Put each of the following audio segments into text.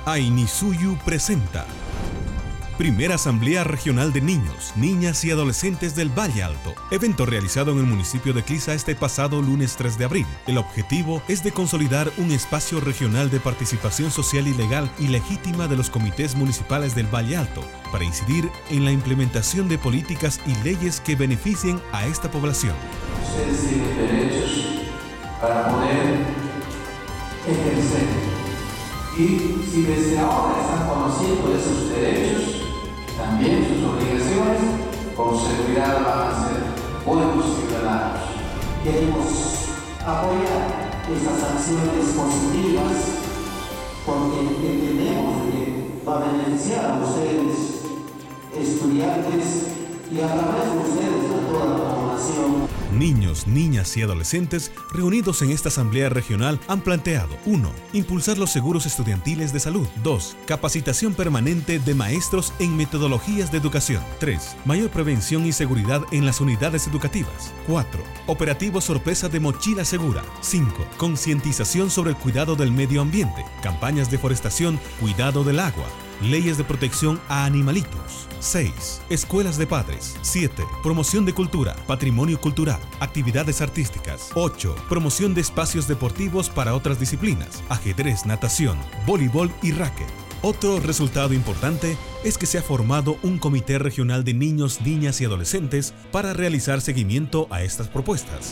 Ainisuyu presenta Primera Asamblea Regional de Niños, Niñas y Adolescentes del Valle Alto. Evento realizado en el municipio de Clisa este pasado lunes 3 de abril. El objetivo es de consolidar un espacio regional de participación social y legal y legítima de los comités municipales del Valle Alto para incidir en la implementación de políticas y leyes que beneficien a esta población. Ustedes tienen derechos para poder ejercer. Y si desde ahora están conociendo esos derechos, también sus obligaciones, con seguridad van a ser buenos ciudadanos. Queremos apoyar estas acciones positivas porque entendemos que va a beneficiar a ustedes, estudiantes, y a través de ustedes a toda la población. Niños, niñas y adolescentes reunidos en esta asamblea regional han planteado 1. Impulsar los seguros estudiantiles de salud. 2. Capacitación permanente de maestros en metodologías de educación. 3. Mayor prevención y seguridad en las unidades educativas. 4. Operativo sorpresa de mochila segura. 5. Concientización sobre el cuidado del medio ambiente. Campañas de forestación, cuidado del agua. Leyes de protección a animalitos. 6. Escuelas de padres. 7. Promoción de cultura, patrimonio cultural, actividades artísticas. 8. Promoción de espacios deportivos para otras disciplinas, ajedrez, natación, voleibol y racket. Otro resultado importante es que se ha formado un comité regional de niños, niñas y adolescentes para realizar seguimiento a estas propuestas.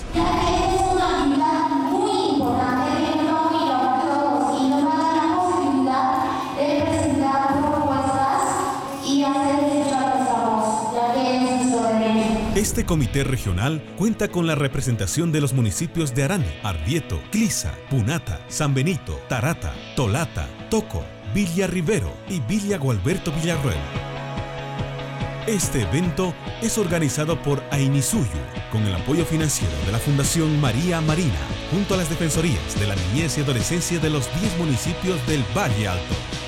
Este comité regional cuenta con la representación de los municipios de Arani, Arrieto, Clisa, Punata, San Benito, Tarata, Tolata, Toco, Villa Rivero y Villa Gualberto Villarroel. Este evento es organizado por Ainisuyu, con el apoyo financiero de la Fundación María Marina, junto a las Defensorías de la Niñez y Adolescencia de los 10 municipios del Valle Alto.